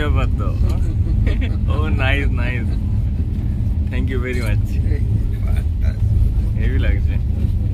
ব্যাপার তো। Oh nice nice, thank you very much, heavy লাগছে।